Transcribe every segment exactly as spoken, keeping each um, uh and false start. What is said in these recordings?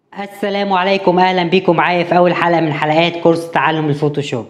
السلام عليكم، اهلا بيكم معايا في اول حلقه من حلقات كورس تعلم الفوتوشوب.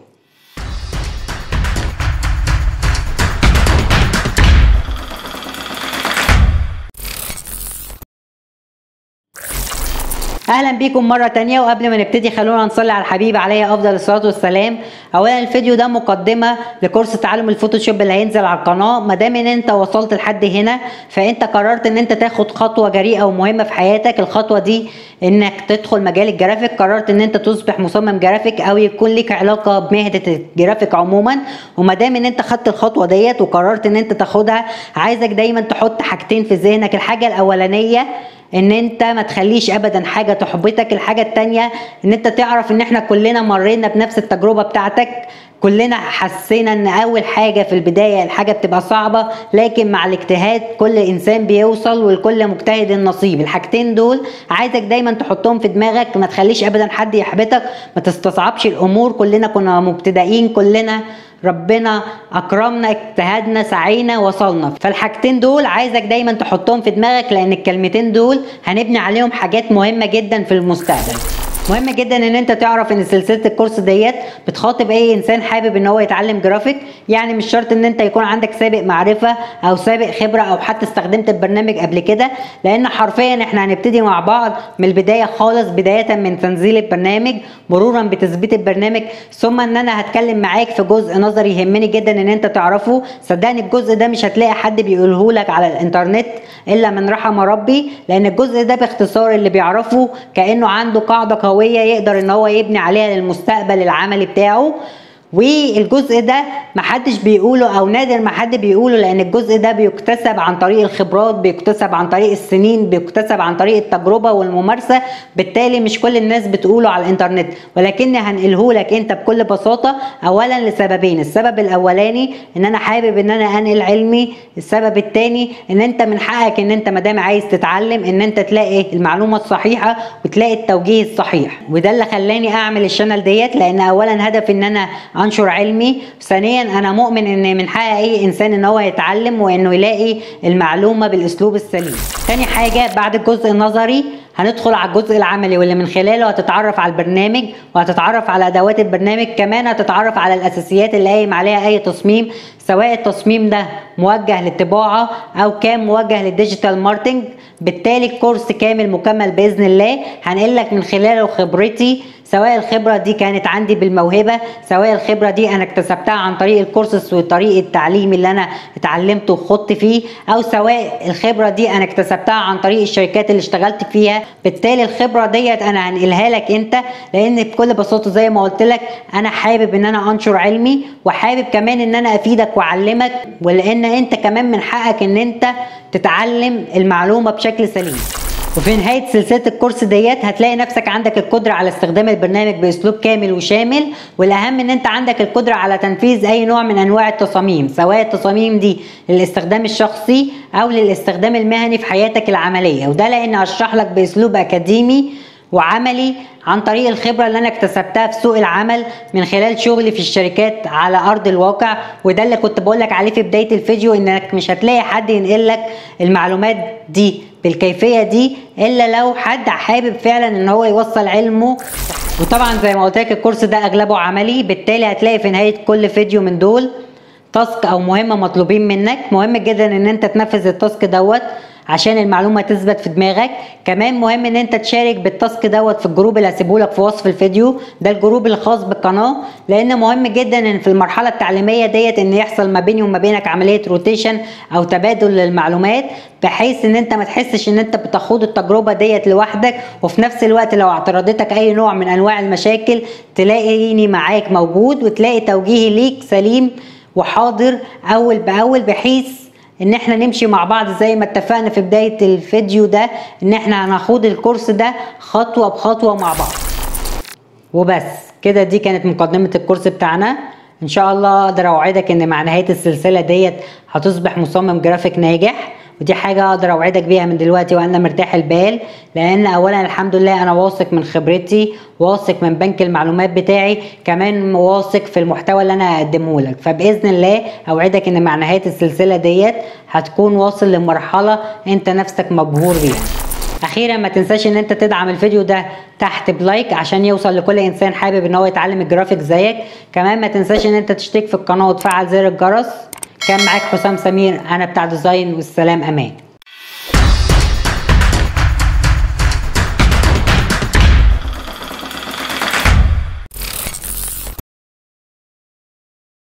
اهلا بيكم مره تانية. وقبل ما نبتدي خلونا نصلي على الحبيب عليه افضل الصلاه والسلام. اولا الفيديو ده مقدمه لكورس تعلم الفوتوشوب اللي هينزل على القناه. ما دام ان انت وصلت لحد هنا فانت قررت ان انت تاخد خطوه جريئه ومهمه في حياتك. الخطوه دي انك تدخل مجال الجرافيك، قررت ان انت تصبح مصمم جرافيك او يكون لك علاقه بمهنه الجرافيك عموما. وما دام ان انت خدت الخطوه ديت وقررت ان انت تاخدها، عايزك دايما تحط حاجتين في ذهنك. الحاجه الاولانيه ان انت ما تخليش ابدا حاجه تحبطك. الحاجه التانيه ان انت تعرف ان احنا كلنا مرينا بنفس التجربه بتاعتك، كلنا حسينا ان اول حاجه في البدايه الحاجه بتبقى صعبه، لكن مع الاجتهاد كل انسان بيوصل والكل مجتهد النصيب. الحاجتين دول عايزك دايما تحطهم في دماغك، ما تخليش ابدا حد يحبطك، ما تستصعبش الامور. كلنا كنا مبتدئين، كلنا ربنا اكرمنا، اجتهدنا، سعينا، وصلنا. فالحاجتين دول عايزك دايما تحطهم في دماغك، لان الكلمتين دول هنبني عليهم حاجات مهمه جدا في المستقبل. مهم جدا ان انت تعرف ان سلسله الكورس ديت بتخاطب اي انسان حابب ان هو يتعلم جرافيك. يعني مش شرط ان انت يكون عندك سابق معرفه او سابق خبره او حتى استخدمت البرنامج قبل كده، لان حرفيا احنا هنبتدي مع بعض من البدايه خالص، بدايه من تنزيل البرنامج مرورا بتثبيت البرنامج، ثم ان انا هتكلم معاك في جزء نظري يهمني جدا ان انت تعرفه. صدقني الجزء ده مش هتلاقي حد بيقوله لك على الانترنت الا من رحم ربي، لان الجزء ده باختصار اللي بيعرفه كانه عنده قاعده قويه يقدر ان هو يبني عليها للمستقبل العملي بتاعه. والجزء ده محدش بيقوله او نادر ما حد بيقوله، لان الجزء ده بيكتسب عن طريق الخبرات، بيكتسب عن طريق السنين، بيكتسب عن طريق التجربه والممارسه. بالتالي مش كل الناس بتقوله على الانترنت، ولكني هنقله لك انت بكل بساطه. اولا لسببين: السبب الاولاني ان انا حابب ان انا انقل علمي، السبب الثاني ان انت من حقك ان انت مادام عايز تتعلم ان انت تلاقي المعلومه الصحيحه وتلاقي التوجيه الصحيح. وده اللي خلاني اعمل الشانل ديت، لان اولا هدف ان انا انشر علمي، ثانيا انا مؤمن ان من حق اي انسان ان هو يتعلم وانه يلاقي المعلومه بالاسلوب السليم. تاني حاجه بعد الجزء النظري هندخل على الجزء العملي، واللي من خلاله هتتعرف على البرنامج وهتتعرف على ادوات البرنامج، كمان هتتعرف على الاساسيات اللي قايم عليها اي تصميم، سواء التصميم ده موجه للطباعه او كان موجه للديجيتال ماركتنج. بالتالي الكورس كامل مكمل باذن الله، هنقل لك من خلاله خبرتي، سواء الخبره دي كانت عندي بالموهبه، سواء الخبره دي انا اكتسبتها عن طريق الكورسز وطريقه التعليم اللي انا اتعلمته وخضت فيه، او سواء الخبره دي انا اكتسبتها عن طريق الشركات اللي اشتغلت فيها. بالتالي الخبره ديت انا هنقلها لك انت، لان بكل بساطه زي ما قلت لك انا حابب ان انا انشر علمي، وحابب كمان ان انا افيدك واعلمك، ولان انت كمان من حقك ان انت تتعلم المعلومه بشكل سليم. وفي نهاية سلسلة الكورس ديت هتلاقي نفسك عندك القدرة على استخدام البرنامج بأسلوب كامل وشامل، والأهم ان انت عندك القدرة على تنفيذ اي نوع من انواع التصاميم، سواء التصاميم دي للاستخدام الشخصي او للاستخدام المهني في حياتك العملية. وده لان هشرح لك بأسلوب اكاديمي وعملي عن طريق الخبرة اللي انا اكتسبتها في سوق العمل من خلال شغلي في الشركات على ارض الواقع. وده اللي كنت بقول لك عليه في بداية الفيديو، انك مش هتلاقي حد ينقل لك المعلومات دي بالكيفية دي الا لو حد حابب فعلا ان هو يوصل علمه. وطبعا زي ما قلت لك الكورس ده اغلبه عملي، بالتالي هتلاقي في نهاية كل فيديو من دول تاسك او مهمة مطلوبين منك. مهم جدا ان انت تنفذ التاسك دوت عشان المعلومه تثبت في دماغك. كمان مهم ان انت تشارك بالتاسك دوت في الجروب اللي هسيبه لك في وصف الفيديو، ده الجروب الخاص بالقناه، لان مهم جدا ان في المرحله التعليميه ديت ان يحصل ما بيني وما بينك عمليه روتيشن او تبادل للمعلومات، بحيث ان انت ما تحسش ان انت بتخوض التجربه ديت لوحدك، وفي نفس الوقت لو اعترضتك اي نوع من انواع المشاكل تلاقيني معاك موجود، وتلاقي توجيهي ليك سليم وحاضر اول باول، بحيث ان احنا نمشي مع بعض زي ما اتفقنا في بداية الفيديو ده، ان احنا هناخد الكورس ده خطوة بخطوة مع بعض. وبس كده، دي كانت مقدمة الكورس بتاعنا. ان شاء الله اقدر اوعدك ان مع نهاية السلسلة ديت هتصبح مصمم جرافيك ناجح، ودي حاجة اقدر اوعدك بيها من دلوقتي وانا مرتاح البال، لان اولا الحمد لله انا واثق من خبرتي، واثق من بنك المعلومات بتاعي، كمان واثق في المحتوى اللي انا هقدمه لك. فباذن الله اوعدك ان مع نهاية السلسلة ديت هتكون واصل لمرحلة انت نفسك مبهور بيها. اخيرا ما تنساش ان انت تدعم الفيديو ده تحت بلايك عشان يوصل لكل انسان حابب ان هو يتعلم الجرافيك زيك. كمان ما تنساش ان انت تشترك في القناه وتفعل زر الجرس. كان معاك حسام سمير، انا بتاع ديزاين، والسلام امان.